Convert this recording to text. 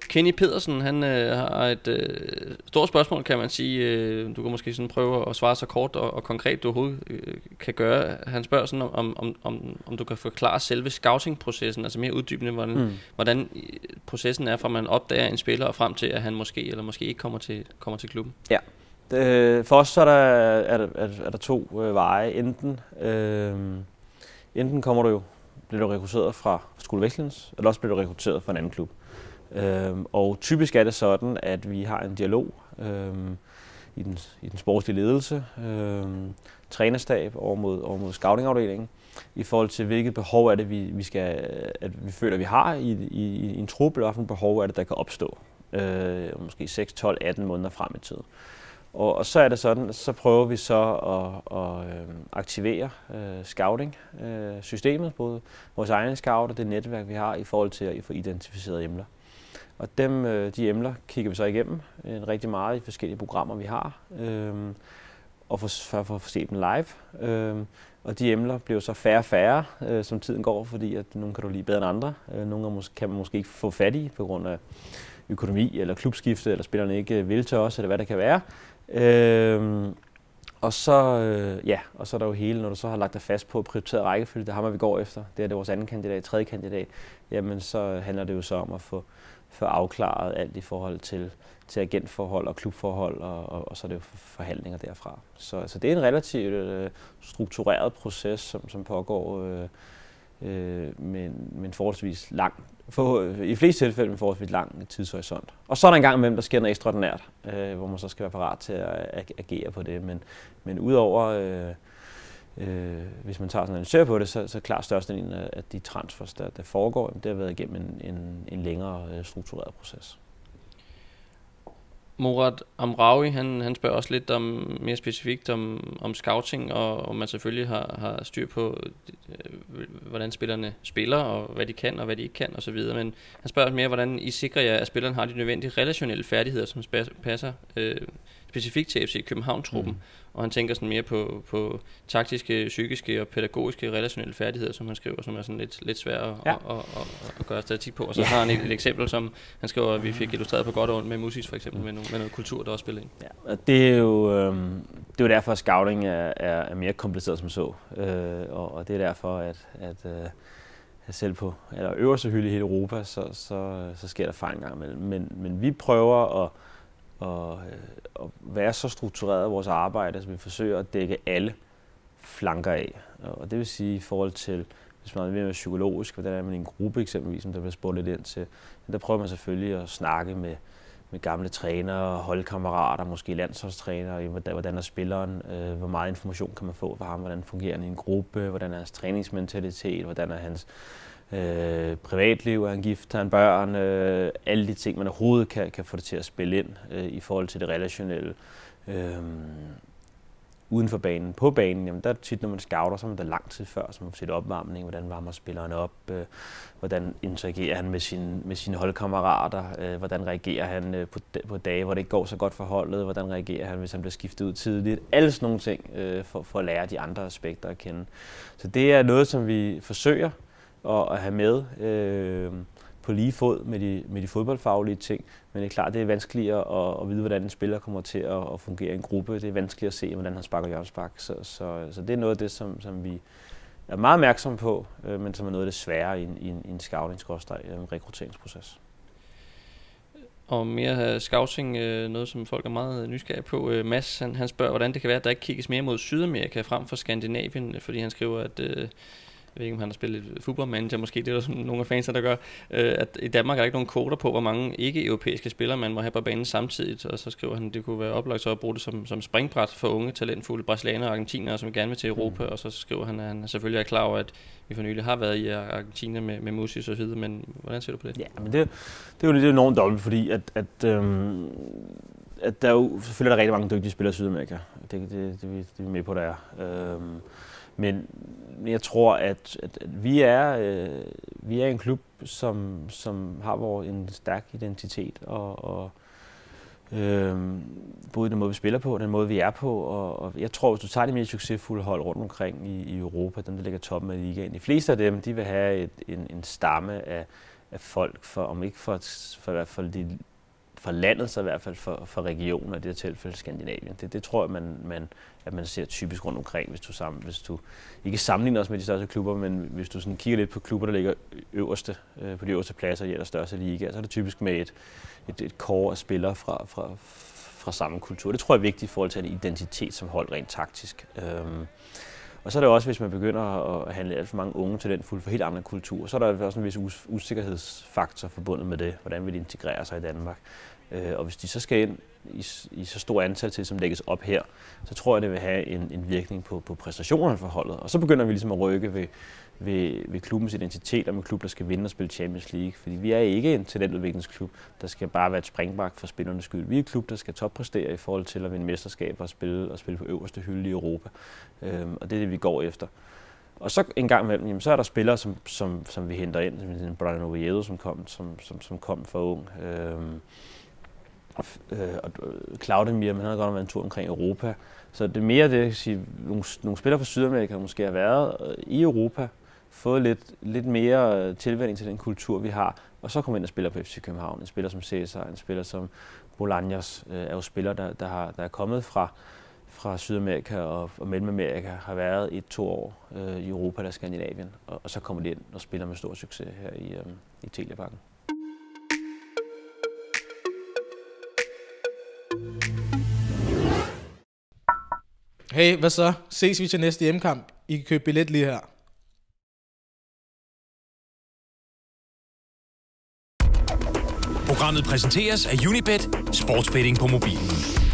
Kenny Pedersen, han har et stort spørgsmål, kan man sige. Du kan måske sådan prøve at svare så kort og konkret, du overhovedet kan gøre. Han spørger sådan, om du kan forklare selve scouting-processen, altså mere uddybende, hvordan processen er, fra man opdager en spiller og frem til, at han måske eller måske ikke kommer til klubben. Ja. For os så er der to veje. Enten bliver du rekrutteret fra Skole Vestlunds, eller også bliver du rekrutteret fra en anden klub. Og typisk er det sådan, at vi har en dialog i den sportslige ledelse, trænerstab over mod scoutingafdelingen, i forhold til hvilket behov er det, vi føler, vi har i en trup, eller hvilket behov er det, der kan opstå. Måske 6, 12, 18 måneder frem i tiden. Og så er det sådan, så prøver vi så at aktivere scouting-systemet, både vores egne scout og det netværk, vi har, i forhold til at få identificeret emner. Og de emner kigger vi så igennem rigtig meget i forskellige programmer, vi har, og for at se dem live. Og de emner bliver så færre og færre, som tiden går, fordi at nogle kan du lide bedre end andre. Nogle kan man måske ikke få fat i på grund af økonomi eller klubskifte, eller spillerne ikke vil til os, eller hvad det kan være. Og så er der jo hele, når du så har lagt dig fast på prioriteret rækkefølge, det har vi går efter, det er vores anden kandidat, tredje kandidat, jamen så handler det jo så om at få afklaret alt i forhold til agentforhold og klubforhold, og så er det jo forhandlinger derfra. Så det er en relativt struktureret proces, som pågår med en forholdsvis lang, i fleste tilfælde med forholdsvis lang tidshorisont. Og så er der en gang imellem, der sker noget ekstraordinært, hvor man så skal være parat til at agere på det. Men udover, hvis man tager sådan en analyser på det, så er klart størstedelen af de transfers, der foregår, det har været igennem en længere struktureret proces. Morad Amraoui, han spørger også lidt mere specifikt om scouting, og man selvfølgelig har styr på, hvordan spillerne spiller, og hvad de kan, og hvad de ikke kan, osv. Men han spørger mere, hvordan I sikrer jer, at spillerne har de nødvendige relationelle færdigheder, som passer specifikt til FC København-truppen. Og han tænker sådan mere på taktiske, psykiske og pædagogiske relationelle færdigheder, som han skriver, som er sådan lidt svære at gøre statistik på. Og så har han et eksempel, som han skriver, at vi fik illustreret på godt og ondt med Musis for eksempel, med noget kultur, der også spiller ind. Ja, og det er jo derfor, at scouting er mere kompliceret som så. Og det er derfor, at selv på øverste hylde i hele Europa, så sker der fejl en gang imellem. Men vi prøver at være så struktureret i vores arbejde, så vi forsøger at dække alle flanker af. Og det vil sige i forhold til, hvis man er mere psykologisk, hvordan er man i en gruppe eksempelvis, som der bliver spurgt lidt ind til, der prøver man selvfølgelig at snakke med gamle trænere, holdkammerater, måske landsholdstrænere, hvordan er spilleren, hvor meget information kan man få fra ham, hvordan fungerer han i en gruppe, hvordan er hans træningsmentalitet, hvordan er hans privatliv, er han gift, har han børn, alle de ting, man overhovedet kan få det til at spille ind i forhold til det relationelle. Uden for banen, på banen, jamen der er tit, når man scouter, så er man der lang tid før, så man får set opvarmning, hvordan varmer spilleren op, hvordan interagerer han med sine holdkammerater, hvordan reagerer han på dage, hvor det ikke går så godt for holdet, hvordan reagerer han, hvis han bliver skiftet ud tidligt. Alle sådan nogle ting for at lære de andre aspekter at kende. Så det er noget, som vi forsøger at have med på lige fod med de fodboldfaglige ting. Men det er klart, det er vanskeligere at vide, hvordan en spiller kommer til at fungere i en gruppe. Det er vanskeligt at se, hvordan han sparker hjørnespark. Så det er noget af det, som vi er meget opmærksomme på, men som er noget af det svære i en scouting-rekrutteringsproces. Og mere scouting, noget som folk er meget nysgerrige på. Mads, han spørger, hvordan det kan være, at der ikke kigges mere mod Sydamerika frem for Skandinavien, fordi han skriver, at jeg ved ikke, om han har spillet fodboldmanager, måske det er der sådan nogle af fansene, der gør, at i Danmark er der ikke nogen kvoter på, hvor mange ikke-europæiske spillere man må have på banen samtidigt, og så skriver han, at det kunne være oplagt så at bruge det som springbræt for unge, talentfulde brasilianere og argentinere, som gerne vil til Europa, og så skriver han, at han selvfølgelig er klar over, at vi for nylig har været i Argentina med Musis og så videre, men hvordan ser du på det? Ja, men det er jo lidt enormt dobbelt, fordi at der er jo selvfølgelig rigtig mange dygtige spillere i Sydamerika. Det er vi med på, der er. Men jeg tror, at vi er en klub, som har en stærk identitet, og både den måde, vi spiller på, den måde, vi er på. Og jeg tror, hvis du tager de mere succesfulde hold rundt omkring i Europa, dem, der ligger toppen af ligaen, de fleste af dem, de vil have en stamme folk, om ikke for i hvert fald for landet, så i hvert fald for regionen, og i det her tilfælde Skandinavien. Det tror jeg, at man ser typisk rundt omkring, hvis du ikke sammenligner os med de største klubber, men hvis du sådan kigger lidt på klubber, der ligger på de øverste pladser i de største ligaer, så er det typisk med et core af spillere fra samme kultur. Det tror jeg er vigtigt i forhold til en identitet som hold rent taktisk. Og så er det også, hvis man begynder at handle alt for mange unge talentfulde for helt andre kulturer, så er der også en vis usikkerhedsfaktor forbundet med det. Hvordan vil de integrere sig i Danmark? Og hvis de så skal ind i så stor antal til, som lægges op her, så tror jeg, det vil have en virkning på præstationerne for holdet. Og så begynder vi ligesom at rykke ved klubbens identitet, om en klub, der skal vinde og spille Champions League. Fordi vi er ikke en talentudviklingsklub, der skal bare være et springbræt for spillernes skyld. Vi er en klub, der skal toppræstere i forhold til at vinde mesterskaber og spille på øverste hylde i Europa. Og det er det, vi går efter. Og så en gang imellem, jamen, så er der spillere, som vi henter ind, som Brian Oviedo, som kom for ung. Og Claudemir, men han har godt været en tur omkring Europa. Så det er mere det, at sige, nogle spillere fra Sydamerika måske har været i Europa, fået lidt mere tilvænning til den kultur, vi har, og så kommer ind og spiller på FC København. En spiller som Cæsar, en spiller som Bolaños er jo spillere, der er kommet fra Sydamerika og Mellemamerika, har været 1-2 år i Europa eller Skandinavien, og så kommer de ind og spiller med stor succes her i Telia-Parken. Hey, hvad så? Ses vi til næste hjemmekamp? I kan købe billet lige her. Programmet præsenteres af Unibet, sportsbetting på mobilen.